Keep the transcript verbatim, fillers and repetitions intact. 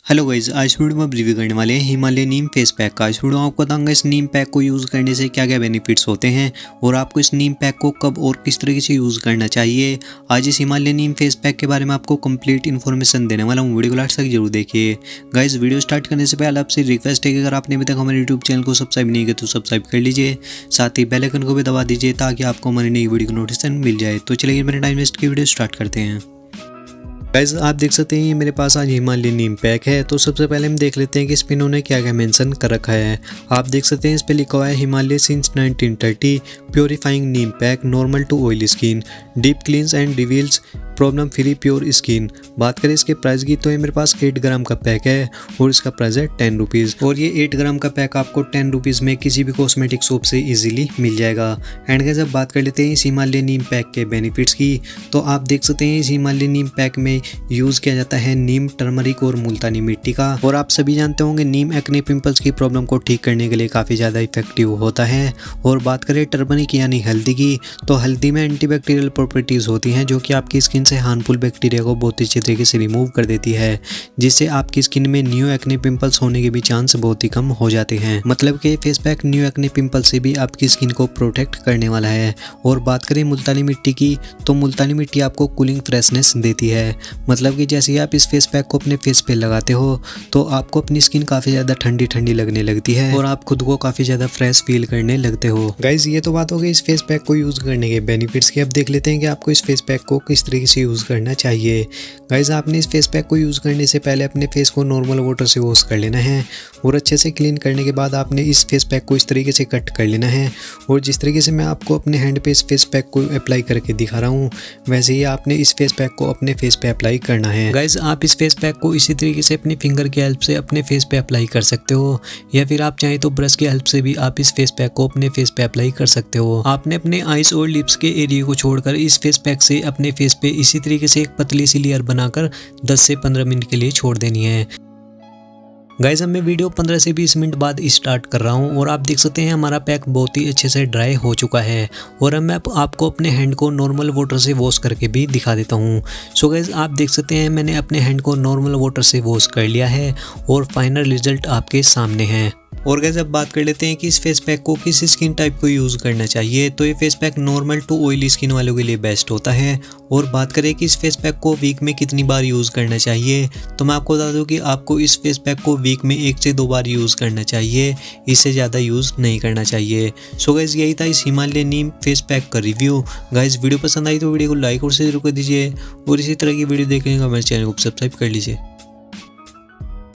Hello guys, आज video में review करने वाले हैं हिमालय नीम फेस पैक का। इस वीडियो में आपको बताऊंगा इस नीम पैक को यूज़ करने से क्या क्या बेनिफिट्स होते हैं और आपको इस नीम पैक को कब और किस तरीके से यूज़ करना चाहिए। आज इस हिमालय नीम फेस पैक के बारे में आपको कंप्लीट इन्फॉर्मेशन देने वाला हूँ। वीडियो को लास्ट तक जरूर देखिए। गाइज, वीडियो स्टार्ट करने से पहले आपसे रिक्वेस्ट है कि अगर आपने अभी तक हमारे यूट्यूब चैनल को सब्सक्राइब नहीं किया तो सब्सक्राइब कर लीजिए, साथ ही बेल आइकन को भी दबा दीजिए ताकि आपको हमारी नई वीडियो की नोटिफिकेशन मिल जाए। तो चलिए मेरे टाइम वेस्ट की वीडियो स्टार्ट करते हैं। गाइस, आप देख सकते हैं ये मेरे पास आज हिमालय नीम पैक है। तो सबसे पहले हम देख लेते हैं कि इस पे इन्होंने क्या क्या मेंशन कर रखा है। आप देख सकते हैं इस पे लिखा हुआ है Himalaya since nineteen thirty purifying neem pack normal to oily skin deep cleanse and reveals problem free pure skin. बात करें इसके प्राइस की तो ये मेरे पास एट ग्राम का पैक है और इसका प्राइस है टेन रुपीज़। और ये एट ग्राम का पैक आपको टेन रुपीज़ में किसी भी कॉस्मेटिक शॉप से इजीली मिल जाएगा। एंड गाइस, अब बात कर लेते हैं इस हिमालय नीम पैक के बेनिफिट्स की। तो आप देख सकते हैं इस हिमालय नीम पैक में यूज़ किया जाता है नीम, टर्मरिक और मुल्तानी मिट्टी का। और आप सभी जानते होंगे नीम एक्ने पिंपल्स की प्रॉब्लम को ठीक करने के लिए काफ़ी ज़्यादा इफेक्टिव होता है। और बात करें टर्मरिक यानी हल्दी की, तो हल्दी में एंटीबैक्टीरियल प्रॉपर्टीज़ होती हैं जो कि आपकी स्किन से हार्मफुल बैक्टीरिया को बहुत अच्छे तरीके से रिमूव कर देती है, जिससे आपकी स्किन में न्यू एक्ने पिंपल्स होने के भी चांस बहुत ही कम हो जाते हैं। मतलब कि face pack new acne pimple से भी आपकी स्किन को प्रोटेक्ट करने वाला है। और बात करें मुल्तानी मिट्टी की, तो मुल्तानी मिट्टी आपको कूलिंग फ्रेशनेस देती है। मतलब कि जैसे ही आप इस फेस पैक को अपने फेस पे लगाते हो तो आपको अपनी स्किन काफ़ी ज़्यादा ठंडी ठंडी लगने लगती है और आप खुद को काफ़ी ज़्यादा फ्रेश फील करने लगते हो। गाइज, ये तो बात हो गई इस फेस पैक को यूज़ करने के बेनिफिट्स की। अब देख लेते हैं कि आपको इस फेस पैक को किस तरीके से यूज़ करना चाहिए। गाइज, आपने इस फेस पैक को यूज़ करने से पहले अपने फेस को नॉर्मल वाटर से वॉश कर लेना है और अच्छे से क्लीन करने के बाद आपने इस फेस पैक को इस तरीके से कट कर लेना है। और जिस तरीके से मैं आपको अपने हैंड पे इस फेस पैक को अप्लाई करके दिखा रहा हूँ, वैसे ही आपने इस फेस पैक को अपने फेस पे अप्लाई करना है। गाइज, आप इस फेस पैक को इसी तरीके से अपनी फिंगर की हेल्प से अपने फेस पे अप्लाई कर सकते हो, या फिर आप चाहें तो ब्रश की हेल्प से भी आप इस फेस पैक को अपने फेस पे अप्लाई कर सकते हो। आपने अपने आईज और लिप्स के एरिया को छोड़कर इस फेस पैक से अपने फेस पे इसी तरीके से एक पतली सी लेयर बनाकर दस से पंद्रह मिनट के लिए छोड़ देनी है। गाइज, अब मैं वीडियो पंद्रह से बीस मिनट बाद स्टार्ट कर रहा हूँ और आप देख सकते हैं हमारा पैक बहुत ही अच्छे से ड्राई हो चुका है। और अब मैं आपको अपने हैंड को नॉर्मल वाटर से वॉश करके भी दिखा देता हूँ। सो गाइज, आप देख सकते हैं मैंने अपने हैंड को नॉर्मल वाटर से वॉश कर लिया है और फाइनल रिजल्ट आपके सामने है। और गाइस, अब बात कर लेते हैं कि इस फेस पैक को किस स्किन टाइप को यूज़ करना चाहिए। तो ये face pack normal to oily skin वालों के लिए बेस्ट होता है। और बात करें कि इस फेस पैक को वीक में कितनी बार यूज़ करना चाहिए, तो मैं आपको बता दूं कि आपको इस फेस पैक को वीक में एक से दो बार यूज़ करना चाहिए, इससे ज़्यादा यूज़ नहीं करना चाहिए। सो गाइस, यही था इस हिमालय नीम फेस पैक का रिव्यू। गाइस, वीडियो पसंद आई तो वीडियो को लाइक और शेयर कर दीजिए और इसी तरह की वीडियो देखने का हमारे चैनल को सब्सक्राइब कर लीजिए।